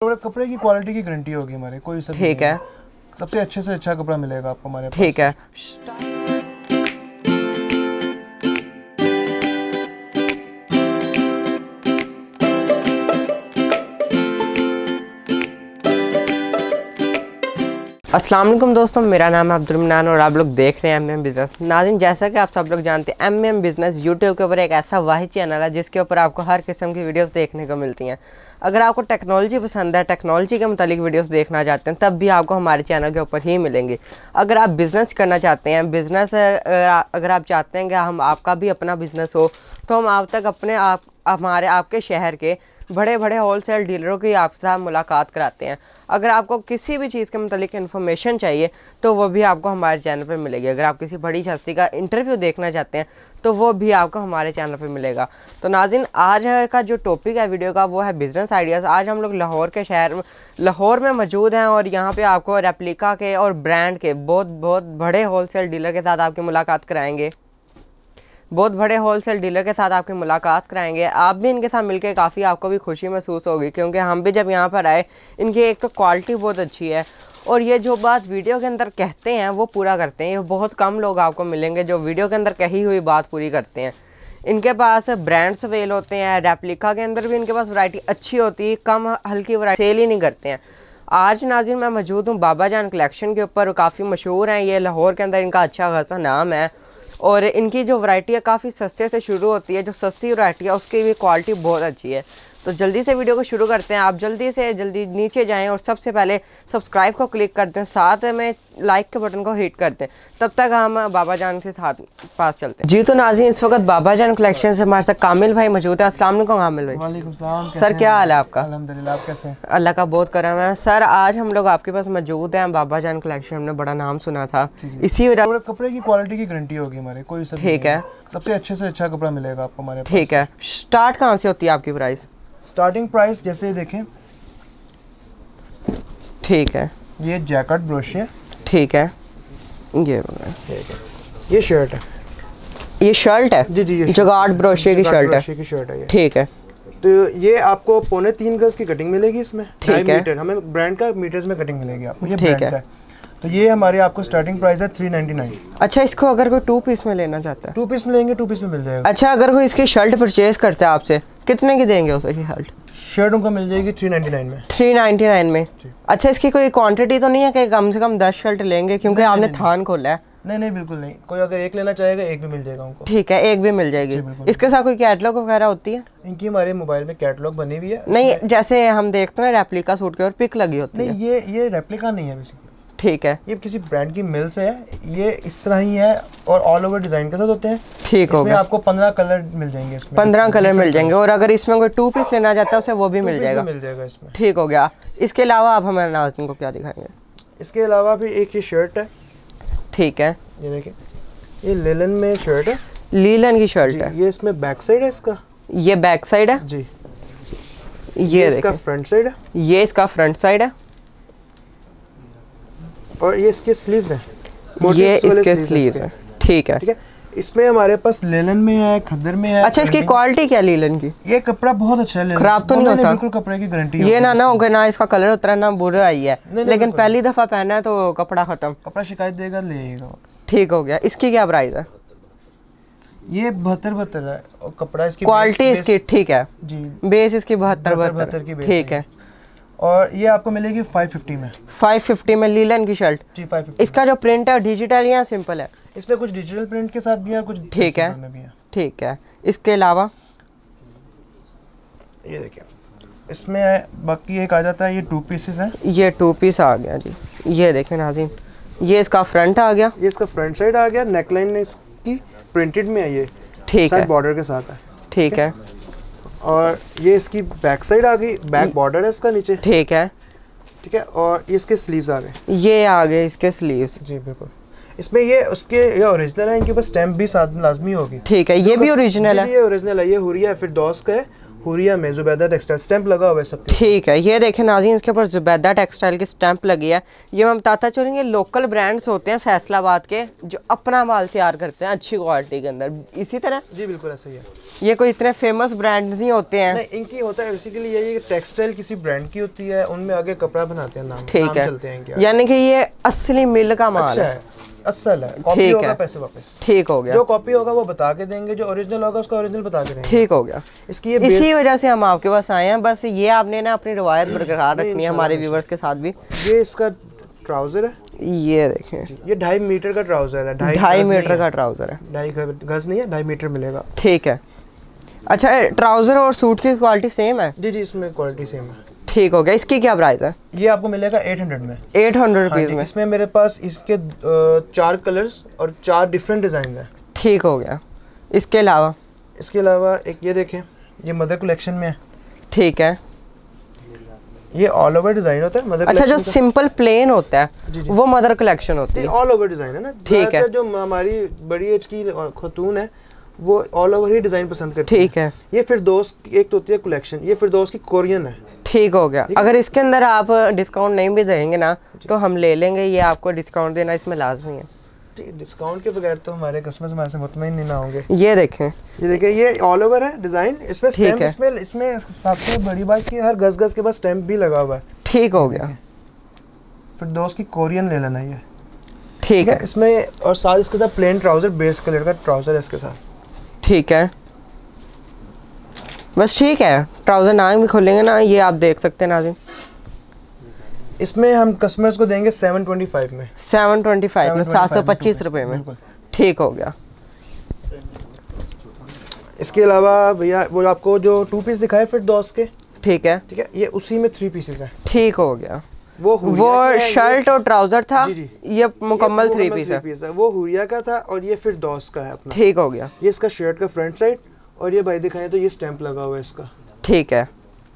और कपड़े की क्वालिटी की गारंटी होगी हमारे, कोई सब ठीक है, सबसे अच्छे से अच्छा कपड़ा मिलेगा आपको हमारे पास। ठीक है। अस्सलाम वालेकुम दोस्तों, मेरा नाम है अब्दुल मन्नान और आप लोग देख रहे हैं एमएम बिज़नेस। नाज़रीन, जैसा कि आप सब लोग जानते हैं, एमएम बिज़नेस यूट्यूब के ऊपर एक ऐसा वाहिद चैनल है जिसके ऊपर आपको हर किस्म की वीडियोस देखने को मिलती हैं। अगर आपको टेक्नोलॉजी पसंद है, टेक्नोलॉजी के मुतालिक वीडियोस देखना चाहते हैं, तब भी आपको हमारे चैनल के ऊपर ही मिलेंगी। अगर आप बिज़नेस करना चाहते हैं, अगर आप चाहते हैं कि हम आपका भी अपना बिज़नेस हो, तो हम आप तक आपके शहर के बड़े बड़े होलसेल डीलरों की आपके साथ मुलाकात कराते हैं। अगर आपको किसी भी चीज़ के मुतालिक इन्फॉर्मेशन चाहिए तो वो भी आपको हमारे चैनल पर मिलेगी। अगर आप किसी बड़ी हस्ती का इंटरव्यू देखना चाहते हैं तो वो भी आपको हमारे चैनल पर मिलेगा। तो नाज़रीन, आज का जो टॉपिक है वीडियो का वो है बिज़नेस आइडियाज़। आज हम लोग लाहौर में मौजूद हैं और यहाँ पे आपको रेप्लिका के और ब्रांड के बहुत बड़े होलसेल डीलर के साथ आपकी मुलाकात कराएंगे। आप भी इनके साथ मिलकर काफ़ी आपको भी खुशी महसूस होगी, क्योंकि हम भी जब यहाँ पर आए, इनकी एक तो क्वालिटी बहुत अच्छी है और ये जो बात वीडियो के अंदर कहते हैं वो पूरा करते हैं। ये बहुत कम लोग आपको मिलेंगे जो वीडियो के अंदर कही हुई बात पूरी करते हैं। इनके पास ब्रांड्स अवेल होते हैं, रेप्लिका के अंदर भी इनके पास वैरायटी अच्छी होती है, कम हल्की वैरायटी सेल ही नहीं करते हैं। आज नाज़रीन मैं मौजूद हूँ बाबा जान कलेक्शन के ऊपर। काफ़ी मशहूर हैं ये, लाहौर के अंदर इनका अच्छा खासा नाम है और इनकी जो वैरायटी है काफ़ी सस्ते से शुरू होती है। जो सस्ती वैरायटी है उसकी भी क्वालिटी बहुत अच्छी है। तो जल्दी से वीडियो को शुरू करते हैं। आप जल्दी नीचे जाएं और सबसे पहले सब्सक्राइब को क्लिक कर दें, साथ में लाइक के बटन को हिट कर दें। तब तक हम बाबा जान के पास चलते हैं। जी तो नाज़रीन, इस वक्त बाबा जान कलेक्शन से हमारे साथ कामिल भाई मौजूद है। अस्सलाम वालेकुम कामिल भाई। वालेकुम सलाम। सर क्या हाल है आपका? अल्हम्दुलिल्लाह, आप कैसे हैं? अल्लाह का बहुत करम है। सर आज हम लोग आपके पास मौजूद हैं बाबा जान कलेक्शन, हमने बड़ा नाम सुना था, इसी वजह कपड़े की क्वालिटी की गारंटी होगी हमारे, कोई सब ठीक है, सबसे अच्छे से अच्छा कपड़ा मिलेगा आपको हमारे पास। ठीक है। स्टार्ट कहाँ से होती है आपकी प्राइस? स्टार्टिंग प्राइस जैसे देखें, ठीक है, ये जैकेट ब्रोशे, ठीक है, ये शर्ट है, ये शर्ट है जी, ये जगाड़ ब्रोशे की शर्ट है, ये ठीक है। तो ये आपको 3.25 गज की कटिंग मिलेगी इसमें, ठीक है। मीटर, हमें ब्रांड का मीटर्स में कटिंग मिलेगी आपको, ये ठीक ब्रांड है। का। तो ये हमारे आपको स्टार्टिंग प्राइस है 399। अच्छा, इसको अगर कोई 2 पीस में लेना चाहता है? 2 पीस में लेंगे, 2 पीस में मिल जाएगा। अच्छा, अगर कोई इसकी शर्ट परचेज करता है आपसे, कितने की देंगे उसे शर्ट? शर्ट उनको मिल जाएगी 399 में। 399 में। अच्छा, इसकी कोई क्वांटिटी तो नहीं है कि कम से कम 10 शर्ट लेंगे, क्योंकि आपने थान खोला है? नहीं, बिल्कुल नहीं। कोई अगर एक लेना चाहेगा एक भी मिल जाएगा उनको। ठीक है, एक भी मिल जाएगी। इसके साथ कोई कैटलॉग वगैरह होती है? इनकी हमारे मोबाइल में कैटलॉग बनी हुई है। नहीं, जैसे हम देखते हैं रेप्लिका सूट के और पिक लगी होती है। नहीं, ये रेप्लिका नहीं है बेसिकली। ठीक है, ये किसी ब्रांड की मिल से है, ये इस तरह ही है और ऑल ओवर डिजाइन के साथ होते हैं। ठीक हो गया। आपको 15 कलर मिल जाएंगे इसमें, 15 कलर मिल जाएंगे। और अगर इसमें कोई 2 पीस लेना चाहता है उसे वो भी मिल जाएगा इसमें। ठीक हो गया। इसके अलावा आप हमारे नाज़रीन को क्या दिखाएंगे? इसके अलावा भी एक ये शर्ट है, ठीक है, ये देखिए, ये लिलन में शर्ट है, लीलन की शर्ट है। ये इसमें बैक साइड है इसका, ये बैक साइड है जी। ये इसका फ्रंट साइड है, ये इसका फ्रंट साइड है और ये इसके स्लीव्स हैं, ये इसके स्लीव्स हैं। ठीक है, ठीक है। इसमें हमारे पास लेलन में है, खद्दर में है। अच्छा, इसकी क्वालिटी क्या लीलन की? ये कपड़ा बहुत अच्छा है, खराब तो नहीं होता? बिल्कुल कपड़े की गारंटी ये ना होगा ना इसका कलर उतरा ना बुरा आई है, लेकिन पहली दफा पहना है तो कपड़ा खत्म, कपड़ा शिकायत देगा लेगा। ठीक हो गया। इसकी क्या प्राइस है? ये 72 है और कपड़ा इसकी क्वालिटी इसकी ठीक है जी, बेस इसकी 72 की बेस ठीक है। और ये आपको मिलेगी 550 में। 550 में लीलन की शर्ट जी, 550। इसका जो प्रिंट है डिजिटल या सिंपल है? इसमें कुछ डिजिटल प्रिंट के साथ भी है, कुछ ठीक है में भी है। ठीक है। इसके अलावा ये देखिए, इसमें बाकी एक आ जाता है, ये 2 पीसेस हैं। ये 2 पीस आ गया जी, ये देखें नाज़रीन, ये इसका फ्रंट आ गया, ये इसका फ्रंट साइड आ गया, नेकलाइन इसकी प्रिंटेड में है, ये ठीक है, बॉर्डर के साथ है, ठीक है। और ये इसकी बैक साइड आ गई, बैक बॉर्डर है इसका नीचे, ठीक है, ठीक है। और ये इसके स्लीव्स आ गए, ये आ गए इसके स्लीव्स, जी बिल्कुल। इसमें ये ओरिजिनल है, इनके ऊपर स्टैम्प भी साथ लाजमी होगी, ठीक है। ये भी ओरिजिनल है? ये ओरिजिनल है, ये हुरिया फिरदौस का है हुरिया में जुबैदा टेक्सटाइल स्टैंप लगा हुआ है सबके। ठीक है, ये देखें नाज़रीन, इसके ऊपर जुबैदा टेक्सटाइल की स्टैंप लगी है। ये मैं बताता चलूँगी, लोकल ब्रांड्स होते हैं फैसलाबाद के जो अपना माल तैयार करते हैं अच्छी क्वालिटी के अंदर। इसी तरह जी बिल्कुल ऐसा ही है। ये कोई इतने फेमस ब्रांड नहीं होते हैं। नहीं, इनकी होता है बेसिकली ये टेक्सटाइल किसी ब्रांड की होती है, उनमें आगे कपड़ा बनाते हैं, नाम ठीक है, चलते हैं, यानी कि ये असली मिल का माल अच्छा है, असल है। कॉपी होगा पैसे वापस। ठीक हो गया। जो कॉपी होगा वो बता के देंगे, जो ओरिजिनल होगा उसका ओरिजिनल बता के देंगे। ठीक हो गया। इसकी इसी वजह से हम आपके पास आए हैं। बस ये आपने ना अपनी रवायत बरकरार रखनी है हमारे व्यूवर्स के साथ भी। ये इसका ट्राउजर है, ये देखें, ये 2.5 मीटर का ट्राउजर है। 2.5 मीटर का ट्राउजर है। 2.5 गज नहीं है, 2.5 मीटर मिलेगा। ठीक है। अच्छा, ट्राउजर और सूट की क्वालिटी सेम है? जी जी, इसमें क्वालिटी सेम है। ठीक हो गया। इसकी क्या प्राइस है? ये आपको मिलेगा 800 में। 800 रुपीज़ में। इसमें मेरे पास इसके 4 कलर्स और 4 डिफरेंट डिज़ाइन हैं। ठीक हो गया। इसके अलावा एक ये देखें, ये मदर कलेक्शन में है। ठीक है। ये ऑल ओवर डिज़ाइन होता है मदर। अच्छा, जो सिंपल प्लेन होता है जी। वो मदर कलेक्शन होती है। ऑल ओवर डिज़ाइन है ना। ठीक है। जो हमारी बड़ी एज की खतून है वो ऑल ओवर ही डिज़ाइन पसंद करती है। ठीक है। ये फिरदौस एक तो होती है कलेक्शन, ये फिरदौस की कोरियन है। ठीक हो गया। अगर इसके अंदर आप डिस्काउंट नहीं भी देंगे ना तो हम ले लेंगे, ये आपको डिस्काउंट देना इसमें लाजमी है। डिस्काउंट के बगैर तो हमारे कस्टमर्स हमारे से मुतमईन नहीं ना होंगे। ये देखें, ये ऑल ओवर है डिज़ाइन। इसमें स्टैम्प, इसमें सबसे बड़ी बात इसकी हर गज के बाद स्टैम्प भी लगा हुआ है। ठीक हो गया। फिरदौस की कोरियन ले लेना ये। ठीक है। इसमें और साथ इसके साथ प्लेन ट्राउज़र, बेस कलर का ट्राउज़र है इसके साथ। ठीक है, बस ठीक है। ट्राउज़र ना भी खोलेंगे ना, ये आप देख सकते हैं नाज़रीन। इसमें हम कस्टमर्स को देंगे 725 में। 725 में, 725 रुपये में। ठीक हो गया। इसके अलावा भैया वो आपको जो 2 पीस दिखाए फिरदौस के, ठीक है, ये उसी में 3 पीसेस हैं। ठीक हो गया। वो शर्ट और ट्राउजर था। जी। ये मुकम्मल 3 पीस है। वो हुरिया का था और ये फिरदौस का है अपना। ठीक हो गया। ये इसका शर्ट का फ्रंट साइड और ये भाई दिखाएं तो ये स्टैंप लगा हुआ है इसका। ठीक है।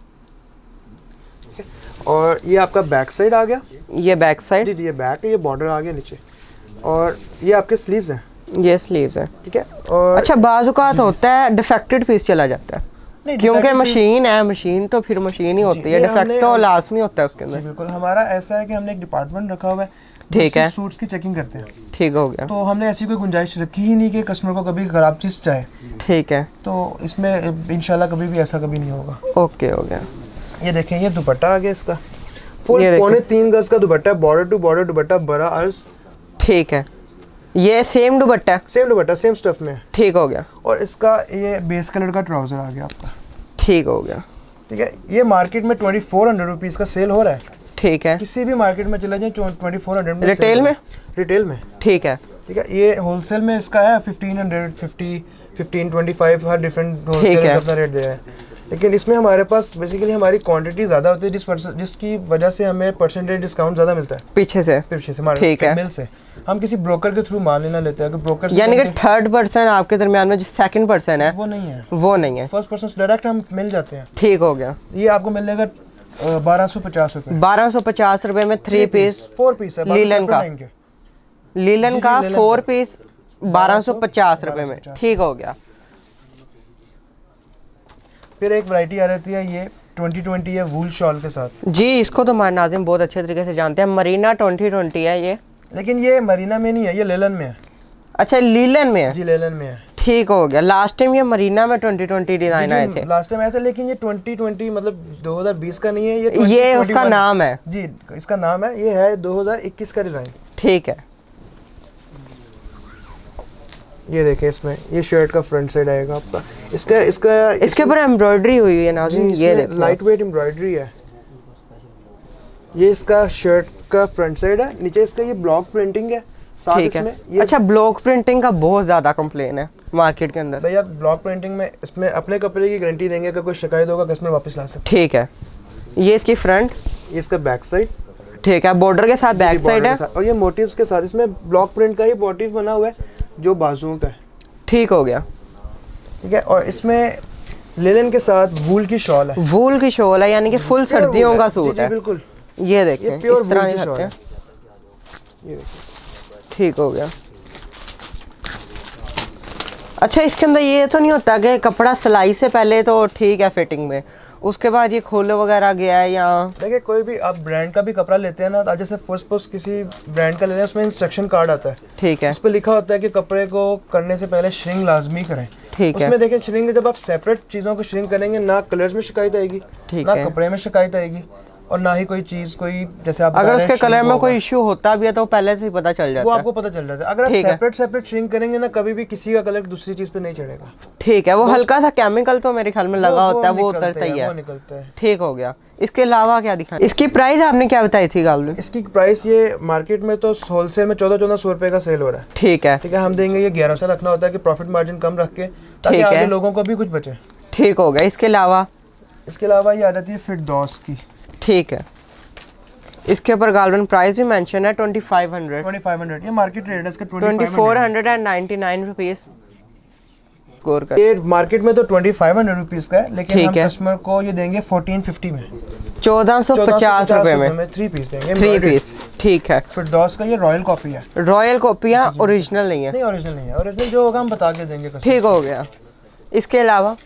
और ये आपका बैक साइड आ गया। ये बैक साइड। जी, ये बैक है, ये बॉर्डर आ गया नीचे और ये आपके स्लीव्स हैं। ये स्लीव्स है। ठीक है। और अच्छा, बाज़-औक़ात होता है डिफेक्टेड पीस चला जाता है क्योंकि मशीन है, मशीन तो फिर मशीन ही होती है, डिफेक्ट तो लाजमी होता है उसके अंदर। बिल्कुल, हमारा ऐसा है कि हमने एक डिपार्टमेंट रखा हुआ है। ठीक है। सूट्स की चेकिंग करते हैं। ठीक हो गया। तो हमने ऐसी कोई गुंजाइश रखी ही नहीं कि कस्टमर को कभी खराब चीज़ चाहे। ठीक है। तो इसमें इंशाल्लाह कभी भी ऐसा कभी नहीं होगा। ओके हो गया। ये देखें, ये दुपट्टा आ गया इसका, फुल 3.25 गज का dupatta, border to border dupatta, बड़ा अर्ज। ठीक है। ये सेम दुपट्टा सेम स्टफ में। ठीक हो गया। और इसका ये बेस कलर का ट्राउजर आ गया आपका। ठीक हो गया। ठीक है। ये मार्केट में 2400 रुपीज़ का सेल हो रहा है। ठीक है। किसी भी मार्केट में चला जाए 2400 में। रिटेल में। ठीक है। ठीक है। ये होलसेल में इसका है 1550, 1525, हर डिफरेंट होलसेलर्स अपना रेट दे रहे हैं। लेकिन इसमें हमारे पास बेसिकली हमारी क्वांटिटी ज़्यादा होती है, जिसकी वजह से हमें परसेंटेज डिस्काउंट ज़्यादा मिलता है पीछे से ठीक है। मिल से हम किसी ब्रोकर के थ्रू माल लेना लेते हैं। अगर ब्रोकर यानी कि थर्ड पर्सन आपके दरमियान में जो सेकंड पर्सन है वो नहीं है, फर्स्ट पर्सन डायरेक्ट हम मिल जाते हैं। ठीक हो गया। ये आपको मिलेगा 1250 रुपये। 1250 रुपये में 3 पीस 4 पीस है लीलन का 4 पीस 1250 रुपये में। ठीक हो गया। फिर एक वैरायटी आ रहती है, ये 2020 है वूल शॉल के साथ। जी, इसको तो हमारे नाज़िम बहुत अच्छे तरीके से जानते हैं। मरीना 2020 है ये, लेकिन ये मरीना में नहीं है, ये लेलन में है। अच्छा, लीलन में है। जी, लेलन में है। ठीक हो गया। लास्ट टाइम ये मरीना में 2020 डिज़ाइन आए थे। लास्ट टाइम आए थे, लेकिन ये 2020 मतलब 2020 का नहीं है, ये उसका नाम है। जी, इसका नाम है, ये है 2021 का डिज़ाइन। ठीक है। ये देखें, इसमें ये शर्ट का फ्रंट साइड आएगा आपका। इसके ऊपर एम्ब्रॉयडरी हुई है नाज़रीन, ये देखो, लाइट वेट एम्ब्रॉयडरी है। ये इसका शर्ट का फ्रंट साइड है, नीचे इसका ये ब्लॉक प्रिंटिंग है साथ इसमें। अच्छा, ब्लॉक प्रिंटिंग का बहुत ज़्यादा कंप्लेन है मार्केट के अंदर। भैया ब्लॉक प्रिंटिंग में इसमें अपने कपड़े की गारंटी देंगे, अगर कोई शिकायत होगा कस्टमर वापस ला सकते। ठीक है। ये इसकी फ्रंट, ये इसका बैक साइड। ठीक है, बॉर्डर के साथ बैक साइड है और ये मोटिव्स के साथ इसमें ब्लॉक प्रिंट का ही मोटिव बना हुआ है जो बाजुओं का है। ठीक हो गया। ठीक है। और इसमें लेलन के साथ वूल की शॉल है। वूल की शॉल है, यानी कि फुल सर्दियों का सूट है। बिल्कुल। ये देखिए, इस तरह दिखाते हैं। ये देखिए, ठीक हो गया। अच्छा, इसके अंदर ये तो नहीं होता कि कपड़ा सिलाई से पहले तो ठीक है फिटिंग में, उसके बाद ये खोले वगैरह गया है? या देखिए कोई भी आप ब्रांड का भी कपड़ा लेते हैं ना, आप जैसे फर्स्ट किसी ब्रांड का ले रहे हैं, उसमें इंस्ट्रक्शन कार्ड आता है, ठीक है, उस पर लिखा होता है कि कपड़े को करने से पहले श्रिंक लाजमी करें, ठीक है। उसमें देखिए श्रिंक, जब आप सेपरेट चीज़ों को श्रिंक करेंगे ना कलर्स में शिकायत आएगी, ना कपड़े में शिकायत आएगी, और ना ही कोई चीज कोई जैसे आप अगर उसके कलर में कोई इश्यू होता भी है तो पहले से ही पता चल जाता है, वो आपको पता चल जाता है। अगर आप सेपरेट श्रिंक करेंगे ना, कभी भी किसी का कलर दूसरी चीज पे नहीं चढ़ेगा, ठीक है। वो हल्का सा केमिकल तो मेरे ख्याल में लगा होता है, वो उतरता ही है, वो निकलता है, ठीक हो गया। इसके अलावा क्या दिखा? इसकी प्राइस आपने क्या बताई थी गाल? इसकी प्राइस ये मार्केट में तो होलसेल में 1400 रुपए का सेल हो रहा है, ठीक है, ठीक है। हम देंगे ये 1100 रखना होता है कि प्रॉफिट मार्जिन कम रख के, ताकि आगे लोगों को भी कुछ बचे, ठीक हो गया। इसके अलावा ये आ जाती है फिरदौस की, ठीक है। इसके ऊपर गालवन प्राइस भी मेंशन है 2500, ये मार्केट रेट है इसका 2499 रुपीस। ये मार्केट में तो 2500 रुपीस का है, लेकिन हम कस्टमर को ये देंगे 1450 में, 1450 रुपए में 3 पीस देंगे, 3 पीस, ठीक है। फिरदौस का ये रॉयल कॉपी है, रॉयल कॉपी है, ओरिजिनल नहीं है, नहीं ओरिजिनल नहीं है, ओरिजिनल जो होगा हम बता के देंगे, ठीक हो गया। इसके अलावा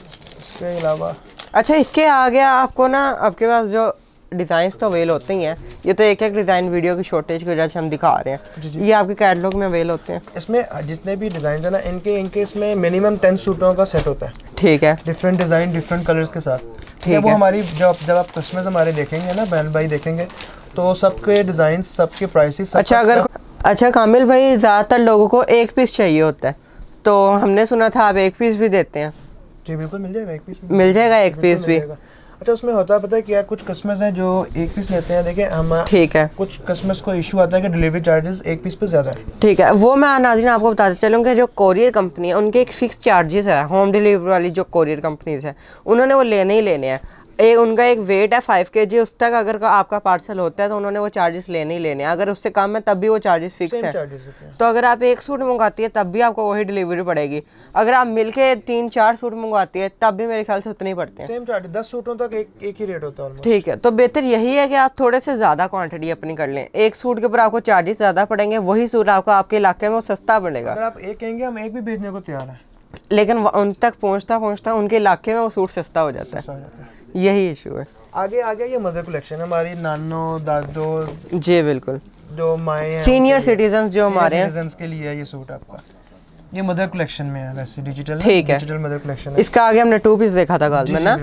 अच्छा, इसके आगे आपको ना आपके पास जो डिज़ाइंस तो अवेल होते ही हैं, ये तो एक डिज़ाइन वीडियो की शॉर्टेज की वजह से हम दिखा रहे हैं, ये आपके कैटलॉग में अवेल होते हैं। इसमें जितने भी डिज़ाइन है ना, इनके इसमें मिनिमम 10 सूटों का सेट होता है, ठीक है, डिफरेंट डिज़ाइन डिफरेंट कलर्स के साथ, ठीक है। वो हमारी जब आप कस्टमर्स हमारे देखेंगे ना, बहन भाई देखेंगे, तो सबके डिज़ाइन, सबके प्राइसेस। अच्छा कामिल भाई, ज़्यादातर लोगों को एक पीस चाहिए होता है, तो हमने सुना था आप एक पीस भी देते हैं? जी बिल्कुल, मिल जाएगा, एक पीस मिल जाएगा, एक पीस भी। अच्छा, उसमें होता है पता है क्या, कुछ कस्टमर्स हैं जो एक पीस लेते हैं, देखिए हम, ठीक है, कुछ कस्टमर्स को इशू आता है कि डिलीवरी चार्जेस एक पीस पे ज़्यादा है, ठीक है। वो मैं नाज़रीन आपको बताते चलूँ कि जो कोरियर कंपनी है उनके एक फिक्स चार्जेस है, होम डिलीवरी वाली जो कोरियर कंपनीज है उन्होंने वो लेने ही लेने हैं। उनका एक वेट है 5 kg, उस तक अगर आपका पार्सल होता है तो उन्होंने वो चार्जेस लेने ही लेने हैं, अगर उससे कम है तब भी वो चार्जेस फिक्स है। तो अगर आप एक सूट मंगवाती है तब भी आपको वही डिलीवरी पड़ेगी, अगर आप मिलके 3-4 सूट मंगवाती है तब भी मेरे ख्याल से उतने ही पड़ते हैं, सेम चार्ज, 10 सूटों तक एक ही रेट होता है, ठीक है। तो बेहतर यही है कि आप थोड़े से ज़्यादा क्वान्टिटी अपनी कर लें, एक सूट के ऊपर आपको चार्जेस ज़्यादा पड़ेंगे, वही सूट आपको आपके इलाके में वो सस्ता पड़ेगा। अगर आप एक कहेंगे हम एक भी भेजने को तैयार है, लेकिन उन तक पहुँचता उनके इलाके में वो सूट सस्ता हो जाता है, यही इशू है। आगे ये मदर कलेक्शन हमारी, नानो दादो, जी बिल्कुल, जो माए सीनियर सिटीजन जो हमारे हैं के लिए है ये सूट आपका, ये मदर कलेक्शन में है, वैसे डिजिटल, ठीक है, डिजिटल मदर कलेक्शन है। इसका आगे हमने 2 पीस देखा था गाल में ना,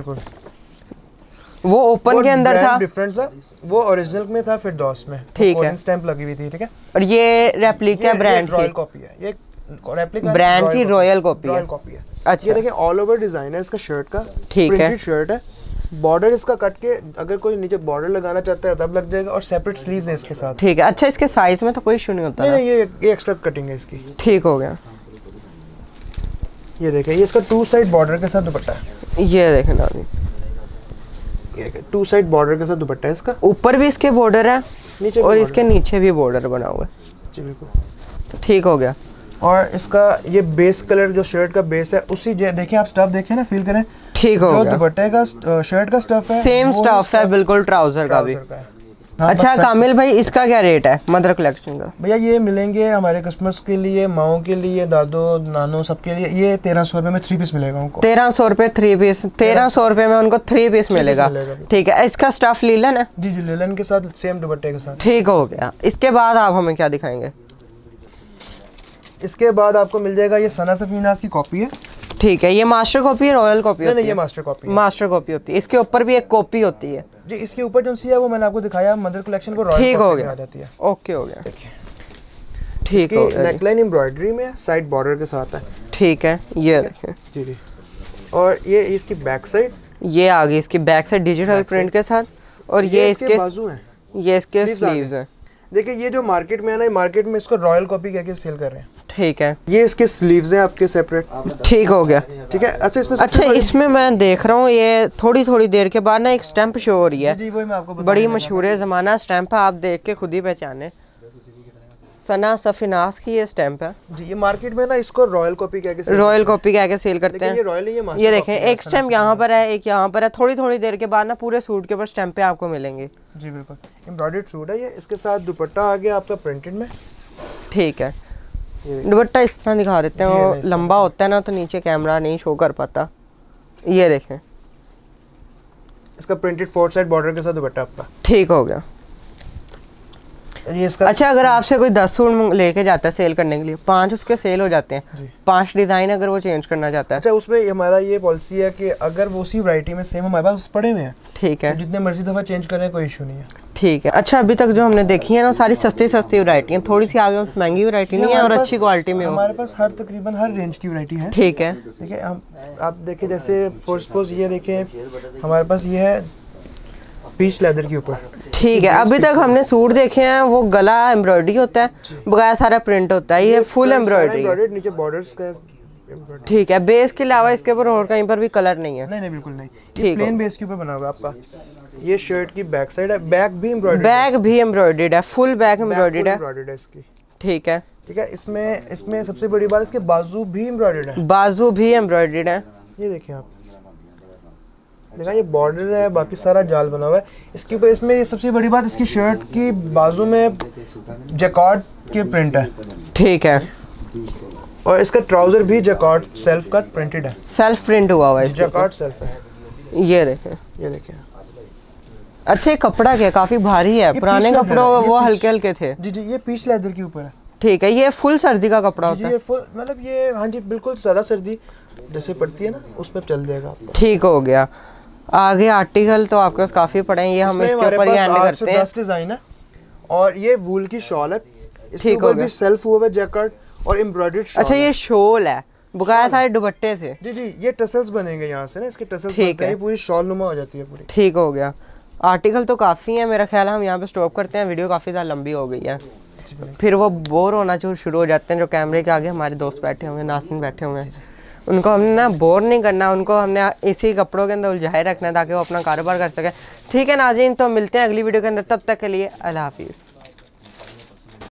वो ओपन के अंदर था, डिफरेंट था, वो ओरिजिनल में था, फिरदौस में, ठीक है, स्टैंप लगी हुई थी, ठीक है। और ये रेप्लिका ब्रांड की कॉपी है, ये रेप्लिका ब्रांड की रॉयल कॉपी है। अच्छा, ये देखिए ऑल ओवर डिजाइन है इसका शर्ट का, ठीक है, प्रिंटेड शर्ट है, बॉर्डर इसका कट के अगर कोई नीचे बॉर्डर लगाना चाहता है तब लग जाएगा, और सेपरेट स्लीव्स हैं इसके साथ, ठीक है। अच्छा, इसके साइज में तो कोई इशू नहीं होता? नहीं, ये एक्स्ट्रा कटिंग है इसकी, ठीक हो गया। ये देखिए, ये इसका 2 साइड बॉर्डर के साथ दुपट्टा है, ये देखें ना, ये 2 साइड बॉर्डर के साथ दुपट्टा है इसका, ऊपर भी इसके बॉर्डर है नीचे, और इसके नीचे भी बॉर्डर बना हुआ है, जी बिल्कुल, ठीक हो गया। और इसका ये बेस कलर जो शर्ट का बेस है, उसी देखिए आप स्टफ देखें ना, फील करें, ठीक हो गया। दुपट्टे का शर्ट का स्टफ है, सेम स्टफ है बिल्कुल, ट्राउजर का भी। अच्छा कामिल भाई, इसका क्या रेट है मदर कलेक्शन का? भैया ये मिलेंगे हमारे कस्टमर्स के लिए, माओ के लिए, दादो नानो सबके लिए, ये 1300 रुपए में 3 पीस मिलेगा उनको, 1300 रुपए 3 पीस, 1300 रुपए में उनको 3 पीस मिलेगा, ठीक है। इसका स्टफ लीलन है? जी लीलन के साथ, सेम दुपट्टे के साथ, ठीक हो गया। इसके बाद आप हमें क्या दिखाएंगे? इसके बाद आपको मिल जाएगा ये सना सफीनाज की कॉपी है, ठीक है। ये मास्टर कॉपी है, रॉयल कॉपी होती है? नहीं, ये मास्टर कॉपी होती है। इसके ऊपर भी एक कॉपी होती है जी, इसके ऊपर जो सी है वो मैंने आपको दिखाया, मदर कलेक्शन को रॉयल कॉपी आ जाती है, ओके हो गया, ठीक है। नेकलाइन एम्ब्रॉयडरी में, साइड बॉर्डर के साथ है, ठीक है, ये देखें जी। और ये इसकी बैक साइड, ये आ गई इसकी बैक साइड डिजिटल प्रिंट के साथ, और ये इसके बाजू हैं, ये इसके स्लीव्स हैं। देखिए ये जो मार्केट में है ना, मार्केट में इसको रॉयल कॉपी कह के सेल कर रहे हैं, ठीक है। ये इसके स्लीव्स हैं आपके सेपरेट, ठीक हो गया, ठीक है। अच्छा इसमें मैं देख रहा हूँ ये थोड़ी देर के बाद ना एक स्टैंप शो हो रही है, जी वही मैं आपको बड़ी मशहूर है, ज़माना स्टैंप है, आप देख के खुद ही पहचाने, सना सफीनाज की ये स्टैंप है जी। ये मार्केट में ना इसको रॉयल कॉपी कह के सेल करते हैं, ये देखें, एक स्टैंप यहाँ पर है, एक यहाँ पर है, थोड़ी देर के बाद ना पूरे सूट के ऊपर स्टैंप आपको मिलेंगे, जी बिल्कुल। एम्ब्रॉयडर्ड सूट है ये, इसके साथ दुपट्टा आ गया आपका प्रिंटेड में, ठीक है। दुपट्टा इस तरह दिखा देते हैं, वो लंबा होता है ना तो नीचे कैमरा नहीं शो कर पाता। ये देखें, इसका प्रिंटेड 4 साइड बॉर्डर के साथ दुपट्टा आपका। ठीक हो गया। ये इसका अच्छा, अगर आपसे कोई 10 सूट लेके जाता है सेल करने के लिए, 5 उसके सेल हो जाते हैं, 5 डिज़ाइन अगर वो चेंज करना चाहता है। अच्छा, उसमें हमारा ये पॉलिसी है कि अगर वो उसी वैरायटी में सेम हमारे पास पड़े हुए हैं, ठीक है, तो जितने मर्जी दफ़ा चेंज करें कोई इशू नहीं है। ठीक है। अच्छा, अभी तक जो हमने देखी है ना सारी सस्ती वैरायटी है, थोड़ी सी आगे महंगी वैरायटी नहीं है और अच्छी क्वालिटी में। हमारे पास तकरीबन हर रेंज की वैरायटी है। ठीक है, देखिए आप देखिए, जैसे फॉर सपोज ये देखें हमारे पास ये है पीच लेदर के ऊपर। ठीक है, अभी तक हमने सूट देखे हैं वो गला एम्ब्रॉयडरी होता है, बगैर सारा प्रिंट होता है, ये फुल एम्ब्रॉयडरी, नीचे बॉर्डर्स का। ठीक है, बेस के अलावा इसके ऊपर और कहीं पर भी कलर नहीं है? नहीं बिल्कुल नहीं, ठीक, प्लेन बेस के ऊपर बना हुआ आपका। ये शर्ट की बैक साइड है, बैक भी एम्ब्रॉयडर्ड है, फुल बैक एम्ब्रॉयडर्ड है इसकी। ठीक है, इसमें सबसे बड़ी बात इसके बाजू भी एम्ब्रॉयडर्ड है। ये देखिए आप, देखा ये बॉर्डर है, बाकी सारा जाल बना हुआ है इसके ऊपर। इसमें सबसे बड़ी बात इसकी शर्ट की बाजू में जैकार्ड के प्रिंट है। ठीक है, और इसका ट्राउजर भी जैकार्ड सेल्फ का प्रिंटेड है, सेल्फ प्रिंट हुआ हुआ है, जैकार्ड सेल्फ है। ये देखें। अच्छा, ये कपड़ा क्या काफी भारी है, पुराने कपड़ों वो हल्के थे। जी, ये पीच लेदर के ऊपर है। ठीक है, ये फुल सर्दी का कपड़ा होता है? ये फुल मतलब ये, हाँ जी बिल्कुल, ज़्यादा सर्दी जैसे पड़ती है ना उसमें चल जाएगा आपको। ठीक हो गया। आगे आर्टिकल तो आपके पास काफी पड़े हैं, ये हम इसके ऊपर ही एंड करते हैं। 10 डिजाइन है और ये वूल की शॉल है, इसके ऊपर भी सेल्फ हुआ है जैकेट और एम्ब्रॉयडर्ड शॉल। अच्छा, ये शॉल है, बकाया सारे दुपट्टे थे? जी, ये टसल्स बनेंगे यहाँ से ना, इसके टसल्स बनते हैं, पूरी शॉल नुमा हो जाती है पूरी। ठीक हो गया। आर्टिकल तो काफ़ी है, मेरा ख्याल है हम यहाँ पे स्टॉप करते हैं, वीडियो काफ़ी ज़्यादा लंबी हो गई है, फिर वो बोर होना जो शुरू हो जाते हैं। जो कैमरे के आगे हमारे दोस्त बैठे हुए हैं, नासिन बैठे हुए हैं, उनको हमने ना बोर नहीं करना, उनको हमने इसी कपड़ों के अंदर उलझाए रखना है ताकि वो अपना कारोबार कर सकें। ठीक है नाज़रीन, तो मिलते हैं अगली वीडियो के अंदर, तब तक के लिए अल्लाह हाफिज़।